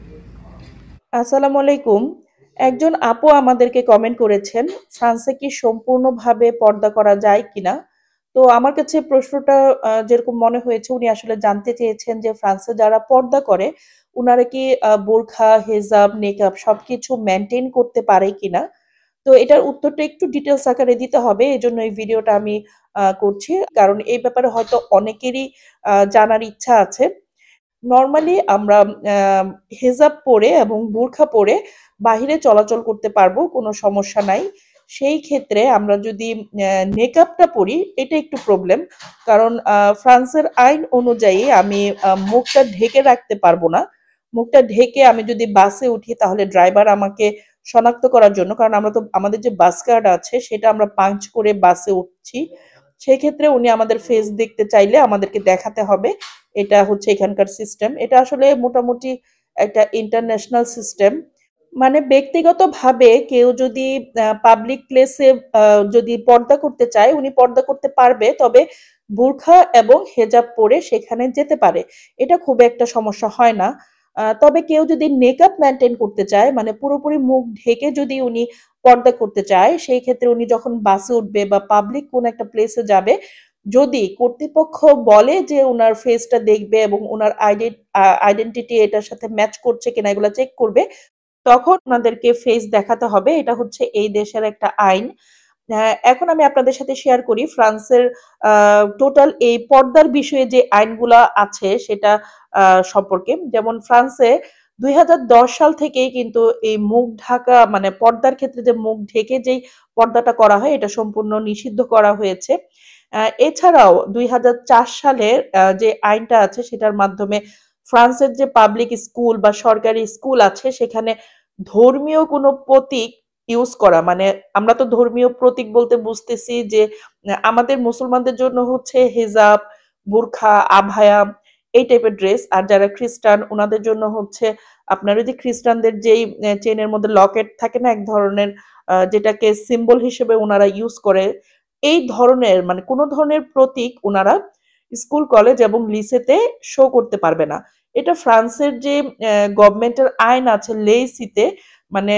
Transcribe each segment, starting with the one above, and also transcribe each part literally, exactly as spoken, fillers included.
আসসালামু আলাইকুম। একজন আপু আমাদেরকে কমেন্ট করেছেন, ফ্রান্সে কি সম্পূর্ণভাবে পর্দা করা যায় কিনা? তো আমার কাছে প্রশ্নটা আ যেরকম মনে হয়েছে উনি আসলে জানতে চেয়েছেন যে ফ্রান্সে যারা পর্দা করে, উনারা কি আ বোরখা, হেজাব, নেকাব সবকিছু মেইনটেইন করতে পারে কিনা? তো এটার উত্তরটা একটু ডিটেইলস আকারে দিতে হবে। এজন্য এই ভিডিওটা আমি আ করছি। কারণ এই ব্যাপারে হয়তো অনেকেরই আ জানার ইচ্ছা আছে। নরমালি আমরা আ হেজাব পরে এবং বুরখা পরে বাহিরে চলাচল করতে পারবো, কোনো সমস্যা নাই। সেই ক্ষেত্রে আমরা যদি অ্যা নেকাবটা পরি, এটা একটু প্রবলেম। কারণ আ ফ্রান্সের আইন অনুযায়ী আমি আ মুখটা ঢেকে রাখতে পারবো না। মুখটা ঢেকে আমি যদি বাসে উঠি তাহলে ড্রাইভার আমাকে শনাক্ত করার জন্য, কারণ আমরা তো আমাদের যে বাস কার্ড আছে সেটা আমরা পাঞ্চ করে বাসে উঠছি। সেক্ষেত্রে উনি আমাদের ফেস দেখতে চাইলে আমাদেরকে দেখাতে হবে। এটা হচ্ছে এখানকার সিস্টেম। এটা আসলে মোটামুটি একটা ইন্টারন্যাশনাল সিস্টেম। মানে ব্যক্তিগতভাবে কেউ যদি আ পাবলিক প্লেসে আ যদি পর্দা করতে চায়, উনি পর্দা করতে পারবে। তবে বুরখা এবং হেজাব পরে সেখানে যেতে পারে। এটা খুব একটা সমস্যা হয় না। আ তবে কেউ যদি নেকআপ মেইনটেইন করতে চায়, মানে পুরোপুরি মুখ ঢেকে যদি উনি পর্দা করতে চায়, সেই ক্ষেত্রে উনি যখন বাসে উঠবে বা পাবলিক কোনো একটা প্লেসে যাবে, যদি কর্তৃপক্ষ বলে যে উনার ফেসটা দেখবে এবং উনার আইডি আ আইডেন্টিটি এটার সাথে ম্যাচ করছে কিনা এগুলা চেক করবে, তখন উনাদেরকে ফেস দেখাতে হবে। এটা হচ্ছে এই দেশের একটা আইন। হ্যাঁ, এখন আমি আপনাদের সাথে শেয়ার করি ফ্রান্সের আ টোটাল এই পর্দার বিষয়ে যে আইনগুলা আছে সেটা আ সম্পর্কে। যেমন ফ্রান্সে দুই হাজার দশ সাল থেকেই কিন্তু এই মুখ ঢাকা মানে পর্দার ক্ষেত্রে যে মুখ ঢেকে যেই পর্দাটা করা হয় এটা সম্পূর্ণ নিষিদ্ধ করা হয়েছে। আ এছাড়াও দুই হাজার চার সালের আ যে আইনটা আছে সেটার মাধ্যমে ফ্রান্সের যে পাবলিক স্কুল বা সরকারি স্কুল আছে সেখানে ধর্মীয় কোনো প্রতীক ইউজ করা, মানে আমরা তো ধর্মীয় প্রতীক বলতে বুঝতেছি যে আ আমাদের মুসলমানদের জন্য হচ্ছে হিজাব, বুরখা, আবায়া এই টাইপের ড্রেস। আর যারা খ্রিস্টান উনাদের জন্য হচ্ছে আপনার ওই যে খ্রিস্টানদের যেই এ চেইনের মধ্যে লকেট থাকে না এক ধরনের, আ যেটাকে সিম্বল হিসেবে উনারা ইউজ করে। এই ধরনের মানে কোন ধরনের প্রতীক উনারা স্কুল, কলেজ এবং লিসেতে শো করতে পারবে না। এটা ফ্রান্সের যে অ্যা গভর্নমেন্টের আইন আছে লেইসিতে, মানে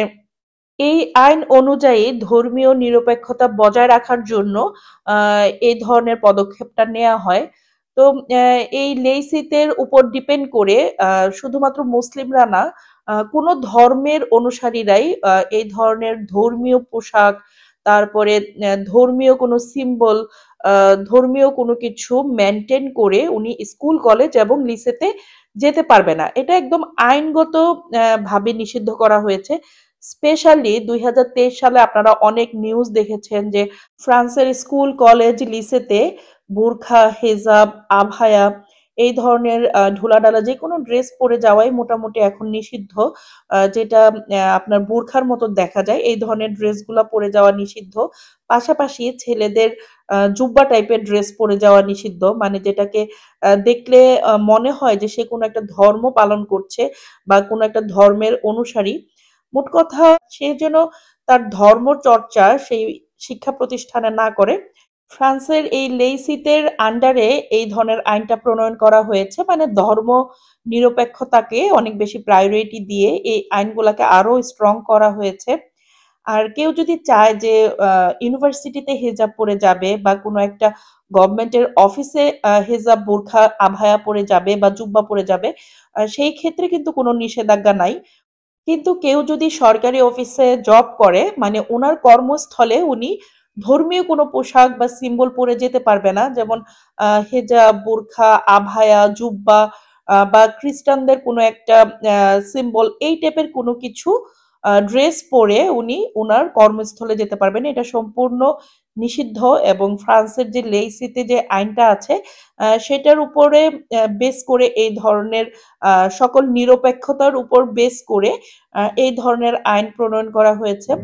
এই আইন অনুযায়ী ধর্মীয় নিরপেক্ষতা বজায় রাখার জন্য আ এই ধরনের পদক্ষেপটা নেয়া হয়। তো অ্যা এই লেইসিতের উপর ডিপেন্ড করে আ শুধুমাত্র মুসলিমরা না, আ কোন ধর্মের অনুসারীরাই আ এই ধরনের ধর্মীয় পোশাক, তারপরে অ্যা ধর্মীয় কোনো সিম্বল, আ ধর্মীয় কোনো কিছু মেইনটেইন করে উনি স্কুল, কলেজ এবং লিসেতে যেতে পারবে না। এটা একদম আইনগত অ্যা ভাবে নিষিদ্ধ করা হয়েছে। স্পেশালি দুই হাজার তেইশ সালে আপনারা অনেক নিউজ দেখেছেন যে ফ্রান্সের স্কুল, কলেজ, লিসেতে বুরখা, হেজাব, আবায়া এই ধরনের আ ঢোলাঢালা যেকোনো ড্রেস পরে যাওয়াই মোটামুটি এখন নিষিদ্ধ। আ যেটা অ্যা আপনার বুরখার মতো দেখা যায়। এই ধরনের ড্রেসগুলা পরে যাওয়া নিষিদ্ধ। পাশাপাশি ছেলেদের আ জুব্বা টাইপের ড্রেস পরে যাওয়া নিষিদ্ধ। মানে যেটাকে আ দেখলে আ মনে হয় যে সে কোনো একটা ধর্ম পালন করছে বা কোনো একটা ধর্মের অনুসারী। মোট কথা সে যেন তার ধর্মচর্চা সেই শিক্ষা প্রতিষ্ঠানে না করে। ফ্রান্সের এই লেইসিতের আন্ডারে এই ধরনের আইনটা প্রণয়ন করা হয়েছে। মানে ধর্ম নিরপেক্ষতাকে অনেক বেশি প্রায়োরিটি দিয়ে এই আইনগুলাকে আরো স্ট্রং করা হয়েছে। আর কেউ যদি চায় যে আ ইউনিভার্সিটিতে হেজাব পরে যাবে বা কোনো একটা গভর্নমেন্টের অফিসে আ হেজাব, বোরখা, আবায়া পরে যাবে বা জুব্বা পরে যাবে, আ সেই ক্ষেত্রে কিন্তু কোনো নিষেধাজ্ঞা নাই। কিন্তু কেউ যদি সরকারি অফিসে জব করে, মানে উনার কর্মস্থলে উনি ধর্মীয় কোনো পোশাক বা সিম্বল পরে যেতে পারবে না। যেমন আ হেজাব, বোরখা, আবায়া, জুব্বা আ বা খ্রিস্টানদের কোনো একটা আ সিম্বল এই টাইপের কোনো কিছু আ ড্রেস পরে উনি উনার কর্মস্থলে যেতে পারবেন। এটা সম্পূর্ণ নিষিদ্ধ এবং ফ্রান্সের যে লেইসিতে যে আইনটা আছে আ সেটার উপরে অ্যা বেস করে এই ধরনের আ সকল নিরপেক্ষতার উপর বেস করে আ এই ধরনের আইন প্রণয়ন করা হয়েছে।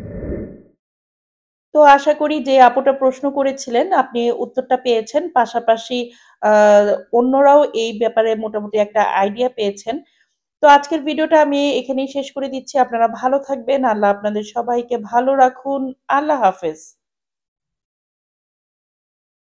তো আশা করি যে আপুটা প্রশ্ন করেছিলেন আপনি উত্তরটা পেয়েছেন। পাশাপাশি আ অন্যরাও এই ব্যাপারে মোটামুটি একটা আইডিয়া পেয়েছেন। তো আজকের ভিডিওটা আমি এখানেই শেষ করে দিচ্ছি। আপনারা ভালো থাকবেন। আল্লাহ আপনাদের সবাইকে ভালো রাখুন। আল্লাহ হাফেজ।